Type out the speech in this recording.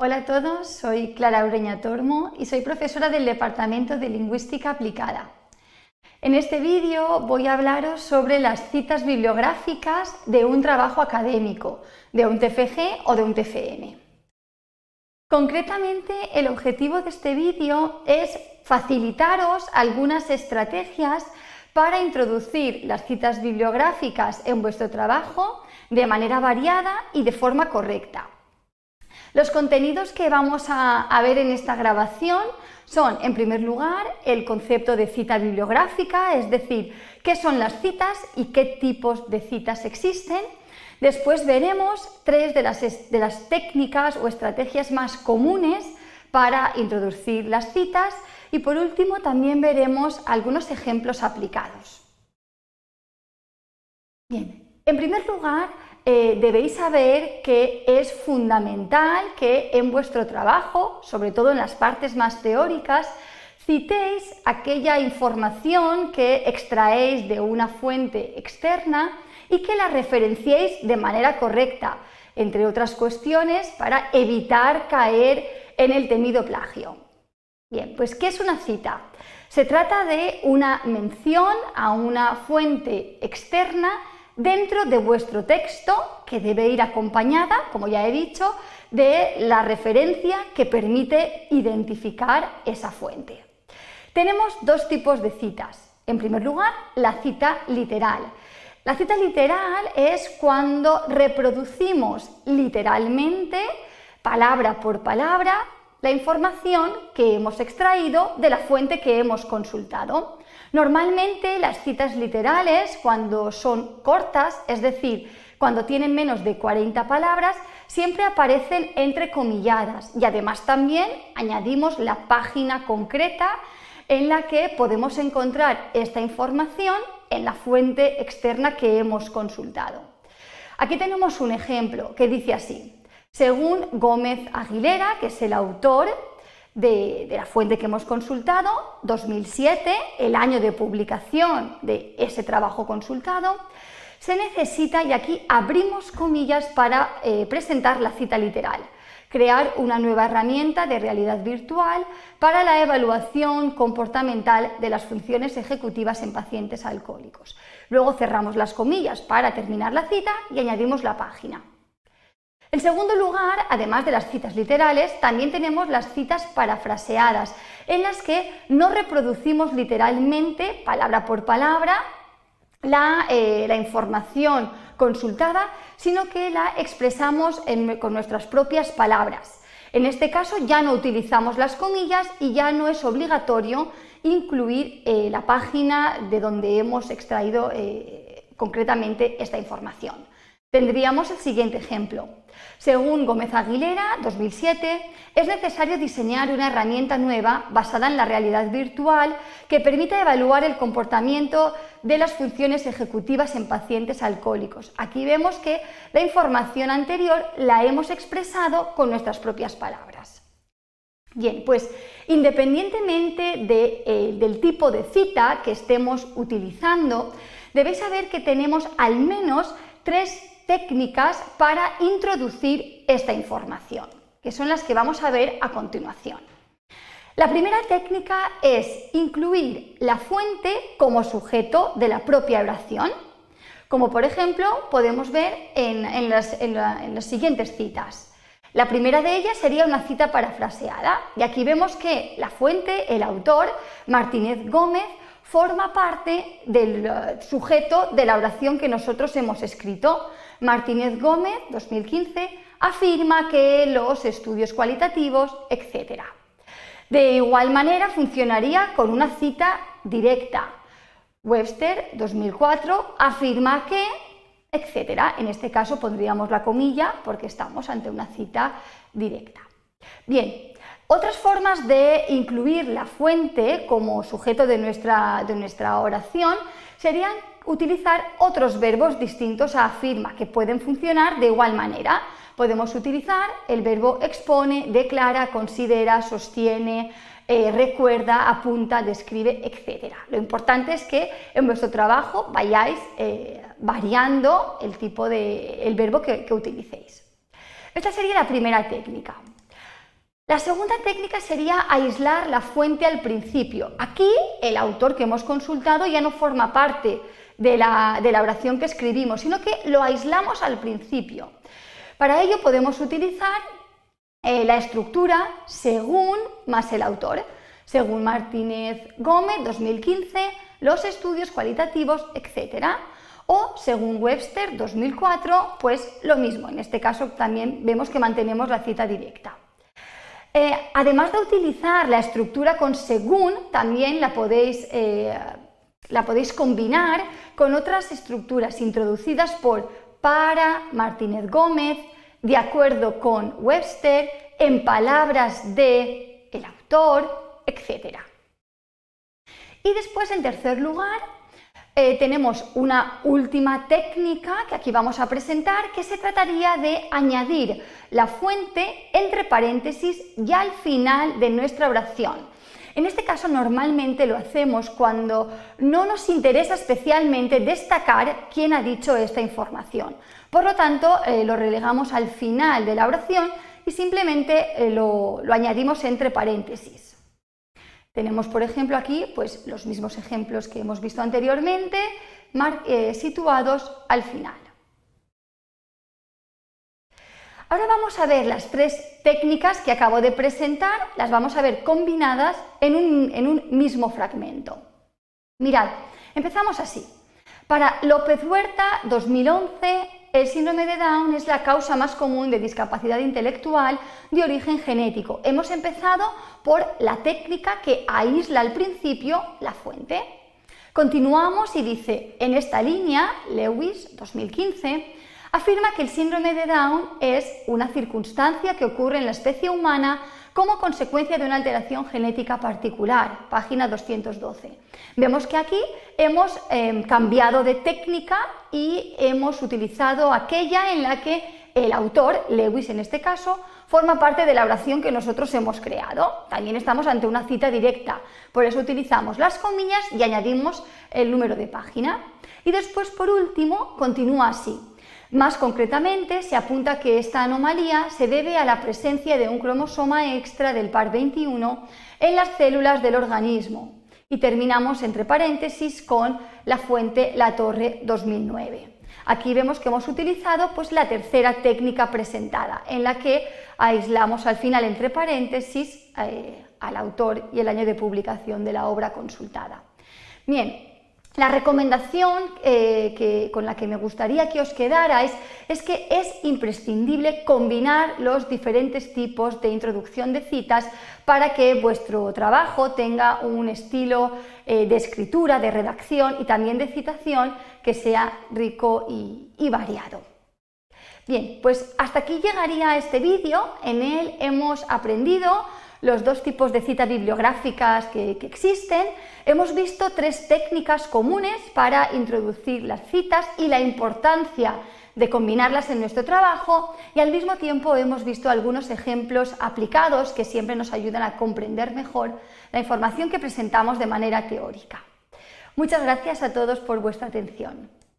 Hola a todos, soy Clara Ureña Tormo y soy profesora del Departamento de Lingüística Aplicada. En este vídeo voy a hablaros sobre las citas bibliográficas de un trabajo académico, de un TFG o de un TFM. Concretamente, el objetivo de este vídeo es facilitaros algunas estrategias para introducir las citas bibliográficas en vuestro trabajo de manera variada y de forma correcta. Los contenidos que vamos a ver en esta grabación son, en primer lugar, el concepto de cita bibliográfica, es decir, qué son las citas y qué tipos de citas existen. Después veremos tres de las técnicas o estrategias más comunes para introducir las citas y, por último, también veremos algunos ejemplos aplicados. Bien, en primer lugar, debéis saber que es fundamental que en vuestro trabajo, sobre todo en las partes más teóricas, citéis aquella información que extraéis de una fuente externa y que la referenciéis de manera correcta, entre otras cuestiones, para evitar caer en el temido plagio. Bien, pues ¿qué es una cita? Se trata de una mención a una fuente externa dentro de vuestro texto, que debe ir acompañada, como ya he dicho, de la referencia que permite identificar esa fuente. Tenemos dos tipos de citas. En primer lugar, la cita literal. La cita literal es cuando reproducimos literalmente, palabra por palabra, la información que hemos extraído de la fuente que hemos consultado. Normalmente las citas literales, cuando son cortas, es decir, cuando tienen menos de 40 palabras, siempre aparecen entrecomilladas y además también añadimos la página concreta en la que podemos encontrar esta información en la fuente externa que hemos consultado. Aquí tenemos un ejemplo que dice así: según Gómez Aguilera, que es el autor de la fuente que hemos consultado, 2007, el año de publicación de ese trabajo consultado, se necesita, y aquí abrimos comillas para presentar la cita literal, crear una nueva herramienta de realidad virtual para la evaluación comportamental de las funciones ejecutivas en pacientes alcohólicos. Luego cerramos las comillas para terminar la cita y añadimos la página. En segundo lugar, además de las citas literales, también tenemos las citas parafraseadas, en las que no reproducimos literalmente, palabra por palabra, la información consultada, sino que la expresamos con nuestras propias palabras. En este caso ya no utilizamos las comillas y ya no es obligatorio incluir la página de donde hemos extraído concretamente esta información. Tendríamos el siguiente ejemplo. Según Gómez Aguilera, 2007, es necesario diseñar una herramienta nueva basada en la realidad virtual que permita evaluar el comportamiento de las funciones ejecutivas en pacientes alcohólicos. Aquí vemos que la información anterior la hemos expresado con nuestras propias palabras. Bien, pues independientemente del tipo de cita que estemos utilizando, debéis saber que tenemos al menos tres técnicas para introducir esta información, que son las que vamos a ver a continuación. La primera técnica es incluir la fuente como sujeto de la propia oración, como por ejemplo podemos ver en las siguientes citas. La primera de ellas sería una cita parafraseada, y aquí vemos que la fuente, el autor, Martínez Gómez, forma parte del sujeto de la oración que nosotros hemos escrito. Martínez Gómez, 2015, afirma que los estudios cualitativos, etc. De igual manera funcionaría con una cita directa. Webster, 2004, afirma que, etc. En este caso pondríamos la comilla porque estamos ante una cita directa. Bien. Otras formas de incluir la fuente como sujeto de nuestra oración serían utilizar otros verbos distintos a afirma, que pueden funcionar de igual manera. Podemos utilizar el verbo expone, declara, considera, sostiene, recuerda, apunta, describe, etc. Lo importante es que en vuestro trabajo vayáis variando el verbo que utilicéis. Esta sería la primera técnica. La segunda técnica sería aislar la fuente al principio. Aquí el autor que hemos consultado ya no forma parte de la oración que escribimos, sino que lo aislamos al principio. Para ello podemos utilizar la estructura según más el autor. Según Martínez Gómez, 2015, los estudios cualitativos, etc. O según Webster, 2004, pues lo mismo. En este caso también vemos que mantenemos la cita directa. Además de utilizar la estructura con según, también la podéis combinar con otras estructuras introducidas por para Martínez Gómez, de acuerdo con Webster, en palabras de el autor, etc. Y después, en tercer lugar, tenemos una última técnica que aquí vamos a presentar, que se trataría de añadir la fuente entre paréntesis ya al final de nuestra oración. En este caso normalmente lo hacemos cuando no nos interesa especialmente destacar quién ha dicho esta información. Por lo tanto, lo relegamos al final de la oración y simplemente lo añadimos entre paréntesis. Tenemos, por ejemplo, aquí pues, los mismos ejemplos que hemos visto anteriormente, situados al final. Ahora vamos a ver las tres técnicas que acabo de presentar, las vamos a ver combinadas en un mismo fragmento. Mirad, empezamos así. Para López Huerta, 2011, el síndrome de Down es la causa más común de discapacidad intelectual de origen genético. Hemos empezado por la técnica que aísla al principio la fuente. Continuamos y dice, en esta línea, Lewis, 2015, afirma que el síndrome de Down es una circunstancia que ocurre en la especie humana como consecuencia de una alteración genética particular, página 212. Vemos que aquí hemos cambiado de técnica y hemos utilizado aquella en la que el autor, Lewis en este caso, forma parte de la oración que nosotros hemos creado. También estamos ante una cita directa, por eso utilizamos las comillas y añadimos el número de página. Y después, por último, continúa así. Más concretamente, se apunta que esta anomalía se debe a la presencia de un cromosoma extra del par 21 en las células del organismo. Y terminamos entre paréntesis con la fuente La Torre 2009. Aquí vemos que hemos utilizado pues, la tercera técnica presentada, en la que aislamos al final entre paréntesis al autor y el año de publicación de la obra consultada. Bien. La recomendación con la que me gustaría que os quedarais es que es imprescindible combinar los diferentes tipos de introducción de citas para que vuestro trabajo tenga un estilo de escritura, de redacción y también de citación que sea rico y variado. Bien, pues hasta aquí llegaría este vídeo. En él hemos aprendido los dos tipos de citas bibliográficas que existen. Hemos visto tres técnicas comunes para introducir las citas y la importancia de combinarlas en nuestro trabajo, y al mismo tiempo hemos visto algunos ejemplos aplicados que siempre nos ayudan a comprender mejor la información que presentamos de manera teórica. Muchas gracias a todos por vuestra atención.